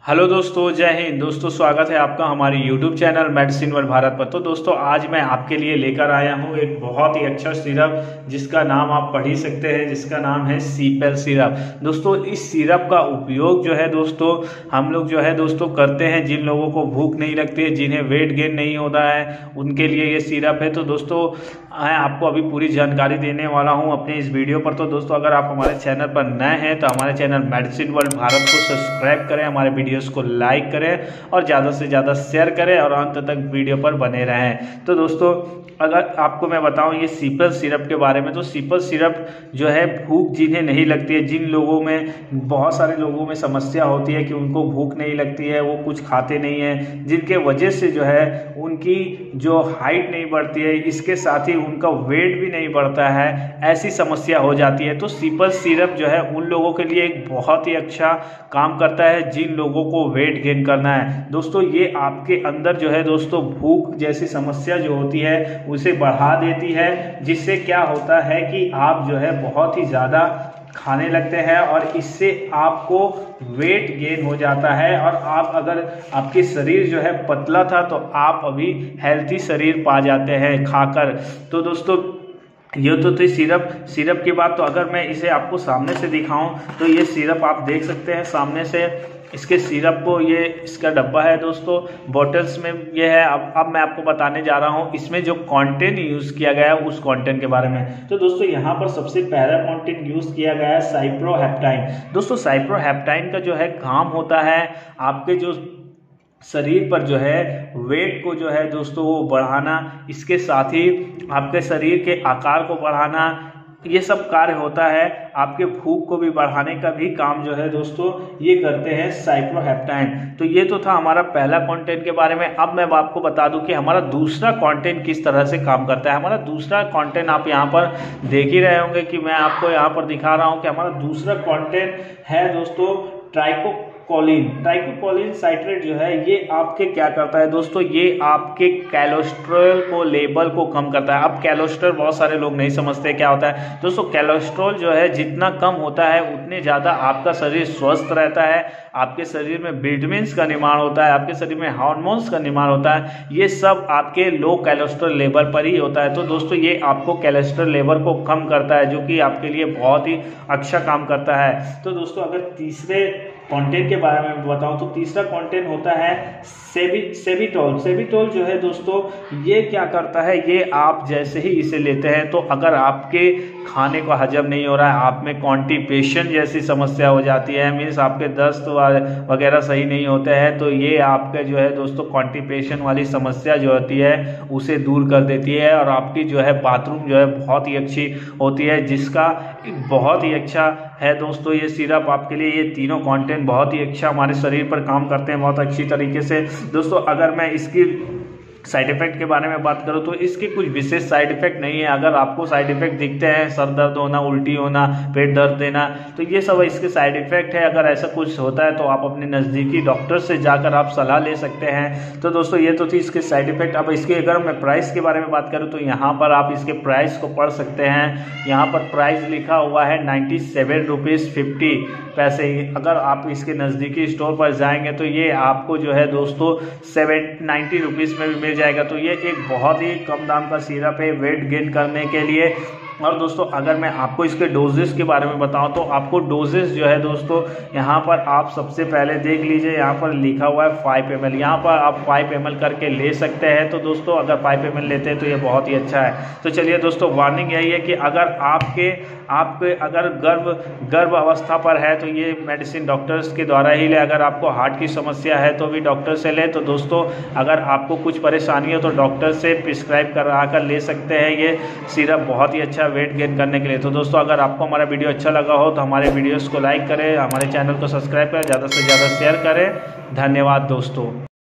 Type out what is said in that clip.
Hello दोस्तों, जय हिंद। दोस्तों स्वागत है आपका हमारे YouTube channel medicine world Bharat पर। तो दोस्तों आज मैं आपके लिए लेकर आया हूँ एक बहुत ही अच्छा सिरप जिसका नाम आप पढ़ ही सकते हैं, जिसका नाम है सीपेल सिरप। दोस्तों इस सिरप का उपयोग जो है दोस्तों हम लोग जो है दोस्तों करते हैं जिन लोगों को भूख नहीं लगती है, जिन्हें वेट गेन नहीं होता है, उनके लिए ये सिरप है। तो दोस्तों मैं आपको अभी पूरी जानकारी देने वाला हूँ अपने इस वीडियो पर। तो दोस्तों अगर आप हमारे चैनल पर नए हैं तो हमारे चैनल मेडिसिन वर्ल्ड भारत को सब्सक्राइब करें, हमारे वीडियोस को लाइक करें और ज़्यादा से ज़्यादा शेयर करें और अंत तक वीडियो पर बने रहें। तो दोस्तों अगर आपको मैं बताऊं ये सीपेल सिरप के बारे में, तो सीपेल सिरप जो है भूख जिन्हें नहीं लगती है, जिन लोगों में बहुत सारे लोगों में समस्या होती है कि उनको भूख नहीं लगती है, वो कुछ खाते नहीं है, जिनके वजह से जो है उनकी जो हाइट नहीं बढ़ती है, इसके साथ ही उनका वेट भी नहीं बढ़ता है, ऐसी समस्या हो जाती है। तो सीपेल सिरप जो है उन लोगों के लिए एक बहुत ही अच्छा काम करता है जिन लोगों को वेट गेन करना है। दोस्तों ये आपके अंदर जो है दोस्तों भूख जैसी समस्या जो होती है उसे बढ़ा देती है, जिससे क्या होता है कि आप जो है बहुत ही ज़्यादा खाने लगते हैं और इससे आपको वेट गेन हो जाता है। और आप अगर आपके शरीर जो है पतला था तो आप अभी हेल्थी शरीर पा जाते हैं खाकर। तो दोस्तों ये तो थी सिरप की बात। तो अगर मैं इसे आपको सामने से दिखाऊं तो ये सिरप आप देख सकते हैं सामने से। इसके सिरप को ये इसका डब्बा है दोस्तों, बॉटल्स में ये है। अब मैं आपको बताने जा रहा हूँ इसमें जो कंटेंट यूज़ किया गया है उस कंटेंट के बारे में। तो दोस्तों यहाँ पर सबसे पहला कंटेंट यूज़ किया गया है साइप्रोहेप्टाइन। दोस्तों साइप्रोहेप्टाइन का जो है काम होता है आपके जो शरीर पर जो है वेट को जो है दोस्तों वो बढ़ाना, इसके साथ ही आपके शरीर के आकार को बढ़ाना, ये सब कार्य होता है। आपके भूख को भी बढ़ाने का भी काम जो है दोस्तों ये करते हैं साइप्रोहेप्टाइन। तो ये तो था हमारा पहला कंटेंट के बारे में। अब मैं आपको बता दूं कि हमारा दूसरा कंटेंट किस तरह से काम करता है। हमारा दूसरा कंटेंट आप यहाँ पर देख ही रहे होंगे कि मैं आपको यहाँ पर दिखा रहा हूँ कि हमारा दूसरा कंटेंट है दोस्तों ट्राइकोकोलिन साइट्रेट जो है ये आपके क्या करता है दोस्तों, ये आपके कोलेस्ट्रॉल को लेवल को कम करता है। अब कोलेस्ट्रॉल बहुत सारे लोग नहीं समझते क्या होता है दोस्तों। कोलेस्ट्रॉल जो है जितना कम होता है उतने ज़्यादा आपका शरीर स्वस्थ रहता है, आपके शरीर में विटामिन्स का निर्माण होता है, आपके शरीर में हार्मोन्स का निर्माण होता है। ये सब आपके लो कोलेस्ट्रॉल लेवल पर ही होता है। तो दोस्तों ये आपको कोलेस्ट्रॉल लेवल को कम करता है, जो कि आपके लिए बहुत ही अच्छा काम करता है। तो दोस्तों अगर तीसरे कंटेंट के बारे में बताऊं तो तीसरा कंटेंट होता है सेबिटोल जो है दोस्तों ये क्या करता है, ये आप जैसे ही इसे लेते हैं तो अगर आपके खाने को हजम नहीं हो रहा है, आप में कॉन्स्टिपेशन जैसी समस्या हो जाती है, मीन्स आपके दस्त वगैरह सही नहीं होते हैं, तो ये आपके जो है दोस्तों कॉन्स्टिपेशन वाली समस्या जो होती है उसे दूर कर देती है और आपकी जो है बाथरूम जो है बहुत ही अच्छी होती है, जिसका बहुत ही अच्छा है दोस्तों ये सिरप आपके लिए। ये तीनों कंटेंट बहुत ही अच्छा हमारे शरीर पर काम करते हैं बहुत अच्छी तरीके से। दोस्तों अगर मैं इसकी साइड इफेक्ट के बारे में बात करूं तो इसके कुछ विशेष साइड इफेक्ट नहीं है। अगर आपको साइड इफेक्ट दिखते हैं, सर दर्द होना, उल्टी होना, पेट दर्द देना, तो ये सब इसके साइड इफेक्ट है। अगर ऐसा कुछ होता है तो आप अपने नज़दीकी डॉक्टर से जाकर आप सलाह ले सकते हैं। तो दोस्तों ये तो थी इसके साइड इफेक्ट। अब इसके अगर मैं प्राइस के बारे में बात करूँ तो यहाँ पर आप इसके प्राइस को पढ़ सकते हैं। यहाँ पर प्राइस लिखा हुआ है 97 रुपीज़ 50 पैसे। अगर आप इसके नज़दीकी स्टोर पर जाएंगे तो ये आपको जो है दोस्तों 90 रुपीज़ में भी जाएगा। तो ये एक बहुत ही कम दाम का सिरप है वेट गेन करने के लिए। और दोस्तों अगर मैं आपको इसके डोजेस के बारे में बताऊं तो आपको डोजेस जो है दोस्तों यहाँ पर आप सबसे पहले देख लीजिए, यहाँ पर लिखा हुआ है 5 ml। यहाँ पर आप 5 ml करके ले सकते हैं। तो दोस्तों अगर 5 ml लेते हैं तो ये बहुत ही अच्छा है। तो चलिए दोस्तों वार्निंग यही है कि अगर आपके अगर गर्भ अवस्था पर है तो ये मेडिसिन डॉक्टर्स के द्वारा ही ले। अगर आपको हार्ट की समस्या है तो भी डॉक्टर से ले। तो दोस्तों अगर आपको कुछ परेशानी हो तो डॉक्टर से प्रिस्क्राइब करा कर ले सकते हैं। ये सिरप बहुत ही अच्छा वेट गेन करने के लिए। तो दोस्तों अगर आपको हमारा वीडियो अच्छा लगा हो तो हमारे वीडियोस को लाइक करें, हमारे चैनल को सब्सक्राइब करें, ज़्यादा से ज़्यादा शेयर करें। धन्यवाद दोस्तों।